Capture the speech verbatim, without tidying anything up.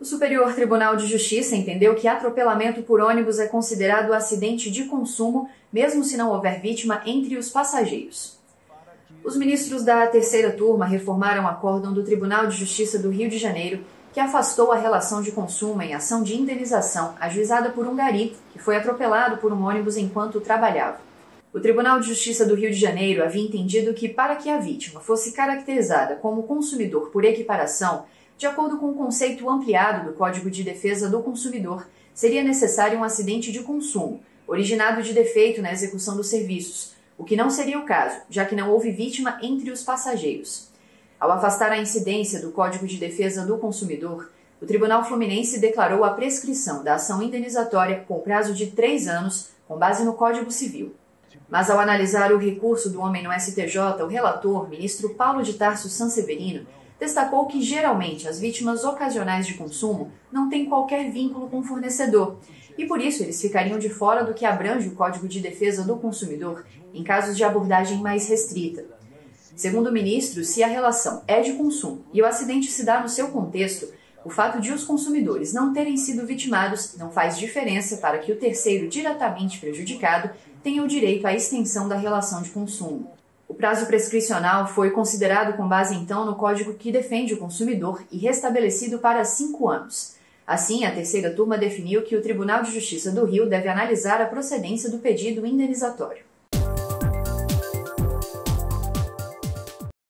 O Superior Tribunal de Justiça entendeu que atropelamento por ônibus é considerado acidente de consumo, mesmo se não houver vítima entre os passageiros. Os ministros da terceira turma reformaram o acórdão do Tribunal de Justiça do Rio de Janeiro, que afastou a relação de consumo em ação de indenização ajuizada por um gari que foi atropelado por um ônibus enquanto trabalhava. O Tribunal de Justiça do Rio de Janeiro havia entendido que, para que a vítima fosse caracterizada como consumidor por equiparação, de acordo com o conceito ampliado do Código de Defesa do Consumidor, seria necessário um acidente de consumo, originado de defeito na execução dos serviços, o que não seria o caso, já que não houve vítima entre os passageiros. Ao afastar a incidência do Código de Defesa do Consumidor, o Tribunal Fluminense declarou a prescrição da ação indenizatória com prazo de três anos, com base no Código Civil. Mas ao analisar o recurso do homem no S T J, o relator, ministro Paulo de Tarso Sanseverino, destacou que geralmente as vítimas ocasionais de consumo não têm qualquer vínculo com o fornecedor, e por isso eles ficariam de fora do que abrange o Código de Defesa do Consumidor em casos de abordagem mais restrita. Segundo o ministro, se a relação é de consumo e o acidente se dá no seu contexto, o fato de os consumidores não terem sido vitimados não faz diferença para que o terceiro diretamente prejudicado tenha o direito à extensão da relação de consumo. O prazo prescricional foi considerado com base então no Código que defende o consumidor e restabelecido para cinco anos. Assim, a terceira turma definiu que o Tribunal de Justiça do Rio deve analisar a procedência do pedido indenizatório.